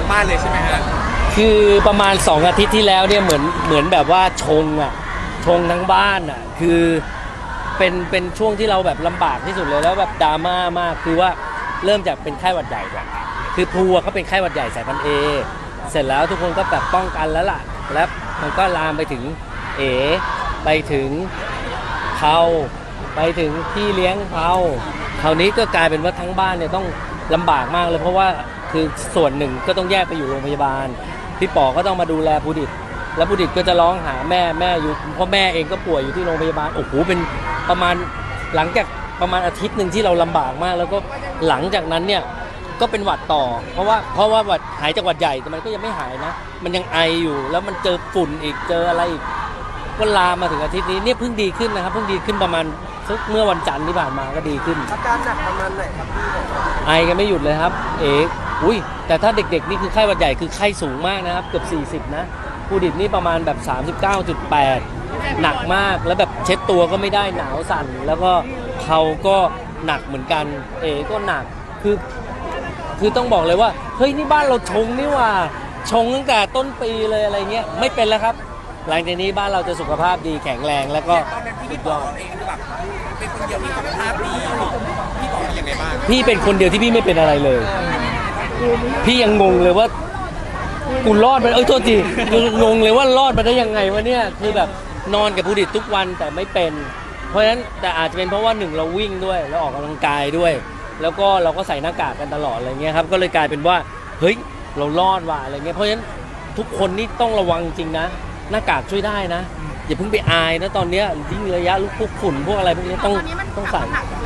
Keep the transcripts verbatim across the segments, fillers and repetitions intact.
บ้านเลยใช่ไหมฮะคือประมาณสองอาทิตย์ที่แล้วเนี่ยเหมือนเหมือนแบบว่าชงอ่ะชงทั้งบ้านอ่ะคือเป็นเป็นช่วงที่เราแบบลำบากที่สุดเลยแล้วแบบดราม่ามากคือว่าเริ่มจากเป็นไข้หวัดใหญ่ก่อนคือภูเขาเป็นไข้หวัดใหญ่สายพันธุ์เอเสร็จแล้วทุกคนก็แบบป้องกันแล้วล่ะแล้วมันก็ลามไปถึงเอไปถึงเขาไปถึงพี่เลี้ยงเขาคราวนี้ก็กลายเป็นว่าทั้งบ้านเนี่ยต้องลำบากมากเลยเพราะว่าคือส่วนหนึ่งก็ต้องแยกไปอยู่โรงพยาบาลพี่ป๋อก็ต้องมาดูแลภูดิษฐ์แล้วภูดิษฐ์ก็จะร้องหาแม่แม่อยู่เพราะแม่เองก็ป่วยอยู่ที่โรงพยาบาลโอ้โหเป็นประมาณหลังจากประมาณอาทิตย์หนึ่งที่เราลำบากมากแล้วก็หลังจากนั้นเนี่ยก็เป็นหวัดต่อเพราะว่าเพราะว่าหวัดหายจากหวัดใหญ่แต่มันก็ยังไม่หายนะมันยังไออยู่แล้วมันเจอฝุ่นอีกเจออะไรอีกก็ลามมาถึงอาทิตย์นี้เนี่ยเพิ่งดีขึ้นนะครับเพิ่งดีขึ้นประมาณเมื่อวันจันทร์ที่ผ่านมาก็ดีขึ้นอาการหนักประมาณไหนครับพี่ไอกันไม่หยุดเลยครับเอ๋อุ้ยแต่ถ้าเด็กๆนี่คือไข้หวัดใหญ่คือไข้สูงมากนะครับเกือบสี่สิบนะภูดิษฐ์นี่ประมาณแบบ สามสิบเก้าจุดแปด หนักมากแล้วแบบเช็ดตัวก็ไม่ได้หนาวสั่นแล้วก็เขาก็หนักเหมือนกันเอ๋ก็หนักคือคือต้องบอกเลยว่าเฮ้ยนี่บ้านเราชงนี่ว่าชงตั้งแต่ต้นปีเลยอะไรเงี้ยไม่เป็นแล้วครับหลังจากนี้บ้านเราจะสุขภาพดีแข็งแรงแล้วก็ตอนนั้นที่พี่บอกเองแบบเป็นคนเดียวที่สุขภาพดีพี่บอกยังไงบ้างพี่เป็นคนเดียวที่พี่ไม่เป็นอะไรเลยพี่ยังงงเลยว่ากูรอดไปเอ้ยโทษทีงงเลยว่ารอดมาได้ยังไงวะเนี่ยคือแบบนอนกับภูดิษฐ์ทุกวันแต่ไม่เป็นเพราะฉะนั้นแต่อาจจะเป็นเพราะว่าหนึ่งเราวิ่งด้วยเราออกกำลังกายด้วยแล้วก็เราก็ใส่หน้ากากกันตลอดอะไรเงี้ยครับก็เลยกลายเป็นว่าเฮ้ยเรารอดว่ะอะไรเงี้ยเพราะฉะนั้นทุกคนนี่ต้องระวังจริงนะหน้ากากช่วยได้นะอย่าเพิ่งไปอายนะตอนนี้ยิ่งระยะลูกพวกฝุ่นพวกอะไรพวกนี้ต้องต้องใส่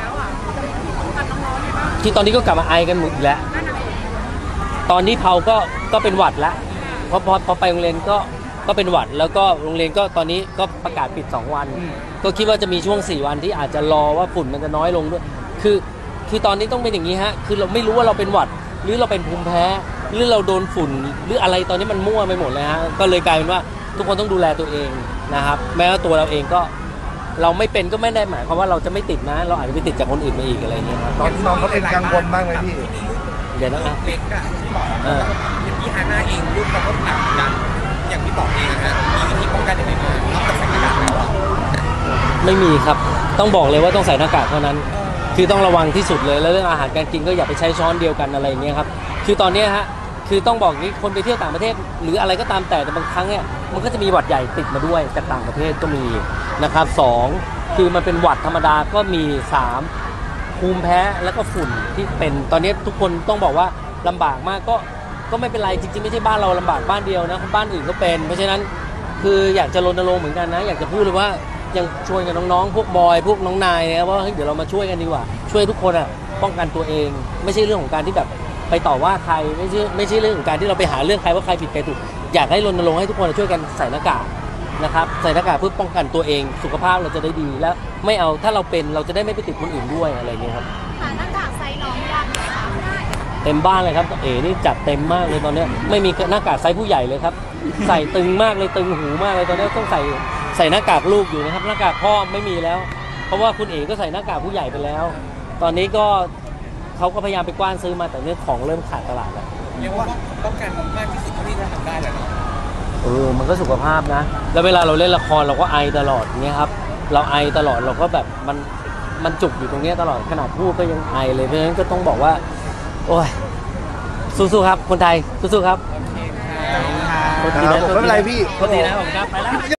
ที่ตอนนี้ก็กลับมาไอกันหมดแล้วตอนนี้เผาก็ก็เป็นหวัดแล้วพอพอพอไปโรงเรียนก็ก็เป็นหวัดแล้วก็โรงเรียนก็ตอนนี้ก็ประกาศปิดสองวันก็คิดว่าจะมีช่วงสี่วันที่อาจจะรอว่าฝุ่นมันจะน้อยลงด้วยคือคือตอนนี้ต้องเป็นอย่างนี้ฮะคือเราไม่รู้ว่าเราเป็นหวัดหรือเราเป็นภูมิแพ้หรือเราโดนฝุ่นหรืออะไรตอนนี้มันมั่วไปหมดเลยฮะก็เลยกลายเป็นว่าทุกคนต้องดูแลตัวเองนะครับแม้ว่าตัวเราเองก็เราไม่เป็นก็ไม่ได้หมายความว่าเราจะไม่ติดนะเราอาจจะไปติดจากคนอื่นมาอีกอะไรอย่างเงี้ยครับตอนที่น้องเขาเป็นกังวลบ้างไหมพี่เดี๋ยวนะเล็กอะที่บอกอย่างพี่ฮาน่าเองลูกเขาก็หนักกันอย่างพี่บอกเองนะฮะมีวิธีป้องกันยังไงบ้างนอกจากใส่หน้ากากแล้วไม่มีครับต้องบอกเลยว่าต้องใส่หน้ากากเท่านั้นคือต้องระวังที่สุดเลยแล้วเรื่องอาหารการกินก็อย่าไปใช้ช้อนเดียวกันอะไรอย่างเงี้ยครับคือตอนนี้ฮะคือต้องบอกนี้คนไปเที่ยวต่างประเทศหรืออะไรก็ตามแต่แต่บางครั้งเนี่ยมันก็จะมีหวัดใหญ่ติดมาด้วยจากต่างประเทศก็มีนะครับสองคือมันเป็นหวัดธรรมดาก็มีสามภูมิแพ้แล้วก็ฝุ่นที่เป็นตอนนี้ทุกคนต้องบอกว่าลำบากมากก็ก็ไม่เป็นไรจริงๆไม่ใช่บ้านเราลำบากบ้านเดียวนะบ้านอื่นก็เป็นเพราะฉะนั้นคืออยากจะรณรงค์เหมือนกันนะอยากจะพูดเลยว่ายังชวนกับน้องๆพวกบอยพวกน้องนายนะว่าเฮ้ยเดี๋ยวเรามาช่วยกันดีกว่าช่วยทุกคนอ่ะป้องกันตัวเองไม่ใช่เรื่องของการที่แบบไปต่อว่าใครไม่ใช่ไม่ใช่เรื่องของการที่เราไปหาเรื่องใครว่าใครผิดใครถูกอยากให้รณรงค์ให้ทุกคนช่วยกันใส่หน้ากากนะครับใส่หน้ากากเพื่อป้องกันตัวเองสุขภาพเราจะได้ดีแล้วไม่เอาถ้าเราเป็นเราจะได้ไม่ไปติดคนอื่นด้วยอะไรอย่างเงี้ยครับหน้ากากไซส์น้องยังเต็มบ้านเลยครับเอ๋นี่จัดเต็มมากเลยตอนนี้ไม่มีหน้ากากไซส์ผู้ใหญ่เลยครับใส่ตึงมากเลยตึงหูมากเลยตอนนี้ต้องใส่ใส่หน้ากากลูกอยู่นะครับหน้ากากพ่อไม่มีแล้วเพราะว่าคุณเอ๋ก็ใส่หน้ากากผู้ใหญ่ไปแล้วตอนนี้ก็เขาก็พยายามไปกว้านซื้อมาแต่เรื่องของเริ่มขาดตลาดแล้วเรียกว่าป้องกันมากที่สุดเท่าที่จะทำได้แหละเนาะเออมันก็สุขภาพนะแล้วเวลาเราเล่นละครเราก็ไอตลอดเงี้ยครับเราไอตลอดเราก็แบบมันมันจุกอยู่ตรงนี้ตลอดขนาดพูดก็ยังไอเลยเพราะฉะนั้นก็ต้องบอกว่าโอ้ยสู้ๆครับคนไทยสู้ๆครับไม่เป็นไรพี่โทษทีนะผมครับไปแล้ว